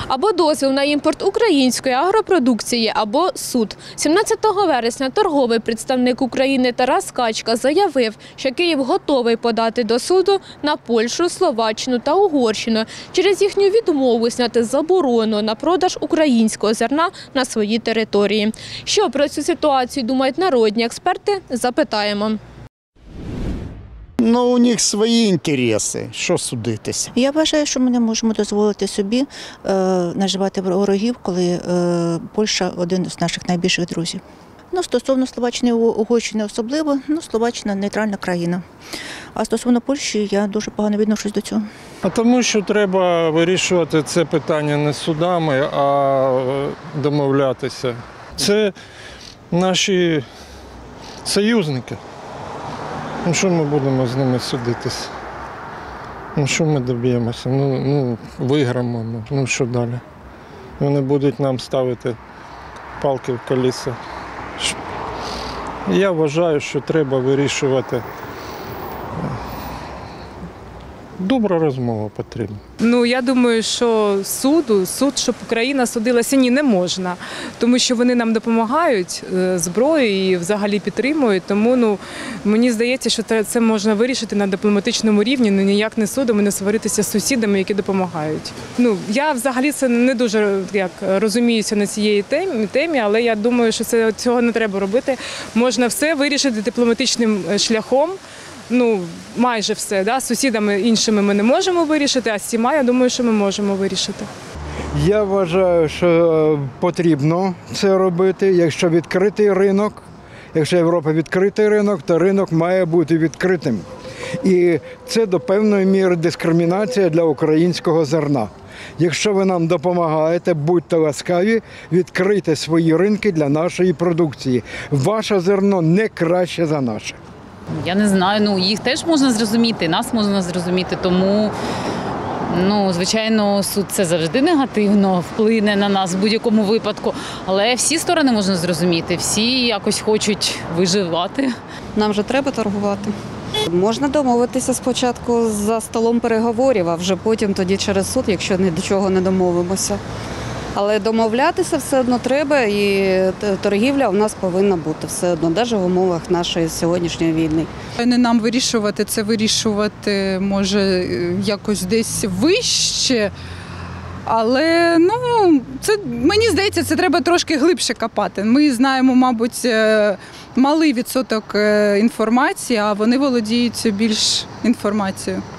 Або дозвіл на імпорт української агропродукції, або суд. 17 вересня торговий представник України Тарас Качка заявив, що Київ готовий подати до суду на Польщу, Словаччину та Угорщину через їхню відмову зняти заборону на продаж українського зерна на своїй території. Що про цю ситуацію думають народні експерти, запитаємо. У них свої інтереси. Що судитися? Я вважаю, що ми не можемо дозволити собі наживати ворогів, коли Польща – один з наших найбільших друзів. Стосовно Словаччини і Угорщини особливо, Словаччина – нейтральна країна. А стосовно Польщі, я дуже погано відношусь до цього. Тому що треба вирішувати це питання не судами, а домовлятися. Це наші союзники. Що ми будемо з ними судитися? Що ми доб'ємося? Виграємо. Що далі? Вони будуть нам ставити палки в колеса. Я вважаю, що треба вирішувати. Добра розмова потрібна. Я думаю, що суд, щоб Україна судилася, не можна. Тому що вони нам допомагають зброєю і взагалі підтримують. Тому мені здається, що це можна вирішити на дипломатичному рівні, ніяк не судом і не сваритися з сусідами, які допомагають. Я взагалі це не дуже розуміюся на цієї темі, але я думаю, що цього не треба робити. Можна все вирішити дипломатичним шляхом. Майже все. З сусідами іншими ми не можемо вирішити, а з цими, я думаю, що ми можемо вирішити. Я вважаю, що потрібно це робити. Якщо відкритий ринок, якщо Європа відкритий ринок, то ринок має бути відкритим. І це до певної міри дискримінація для українського зерна. Якщо ви нам допомагаєте, будьте ласкаві, відкрийте свої ринки для нашої продукції. Ваше зерно не краще за наше. Я не знаю, їх теж можна зрозуміти, нас можна зрозуміти, тому, звичайно, суд це завжди негативно вплине на нас в будь-якому випадку, але всі сторони можна зрозуміти, всі якось хочуть виживати. Нам же треба торгувати. Можна домовитися спочатку за столом переговорів, а вже потім тоді через суд, якщо ні до чого не домовимося. Але домовлятися все одно треба, і торгівля у нас повинна бути все одно, навіть в умовах нашої сьогоднішньої війни. Не нам вирішувати, це вирішувати може якось десь вище, але мені здається, це треба трошки глибше копати. Ми знаємо, мабуть, малий відсоток інформації, а вони володіють більш інформацією.